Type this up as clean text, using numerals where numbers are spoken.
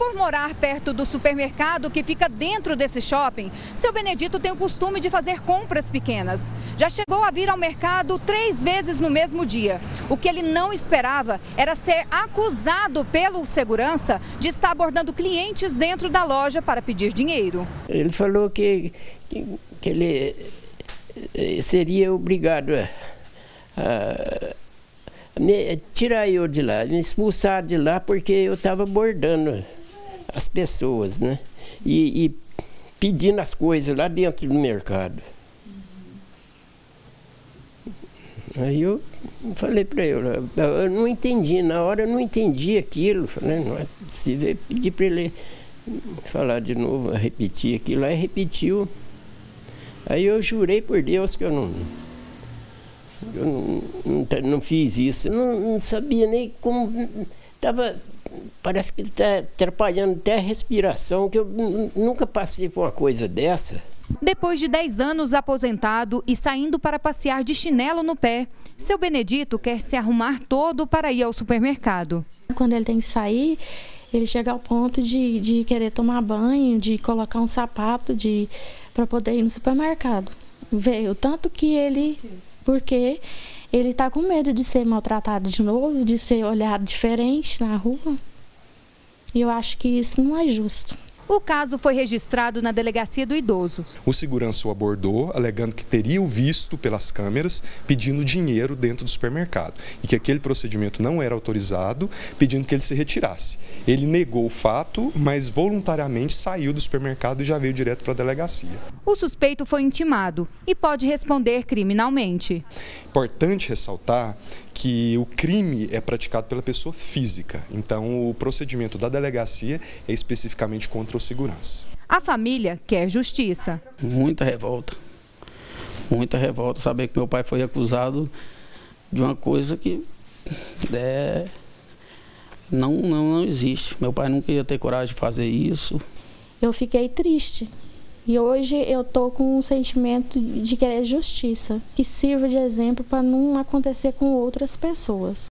Por morar perto do supermercado que fica dentro desse shopping, seu Benedito tem o costume de fazer compras pequenas. Já chegou a vir ao mercado 3 vezes no mesmo dia. O que ele não esperava era ser acusado pelo segurança de estar abordando clientes dentro da loja para pedir dinheiro. Ele falou que ele seria obrigado a tirar eu de lá, me expulsar de lá porque eu estava abordando as pessoas, né? E pedindo as coisas lá dentro do mercado. Aí eu falei para ele, eu não entendi, na hora eu não entendi aquilo. Falei, não é possível, pedi para ele falar de novo, repetir aquilo, aí repetiu. Aí eu jurei por Deus que eu não fiz isso, eu não sabia nem como, parece que está atrapalhando até a respiração, que eu nunca passei por uma coisa dessa. Depois de 10 anos aposentado e saindo para passear de chinelo no pé, seu Benedito quer se arrumar todo para ir ao supermercado. Quando ele tem que sair, ele chega ao ponto de querer tomar banho, de colocar um sapato para poder ir no supermercado. Veio tanto que porque ele está com medo de ser maltratado de novo, de ser olhado diferente na rua. E eu acho que isso não é justo. O caso foi registrado na delegacia do idoso. O segurança o abordou, alegando que teria o visto pelas câmeras, pedindo dinheiro dentro do supermercado. E que aquele procedimento não era autorizado, pedindo que ele se retirasse. Ele negou o fato, mas voluntariamente saiu do supermercado e já veio direto para a delegacia. O suspeito foi intimado e pode responder criminalmente. Importante ressaltar que o crime é praticado pela pessoa física, então o procedimento da delegacia é especificamente contra o segurança. A família quer justiça. Muita revolta saber que meu pai foi acusado de uma coisa que não existe. Meu pai nunca ia ter coragem de fazer isso. Eu fiquei triste. E hoje eu estou com um sentimento de querer justiça, que sirva de exemplo para não acontecer com outras pessoas.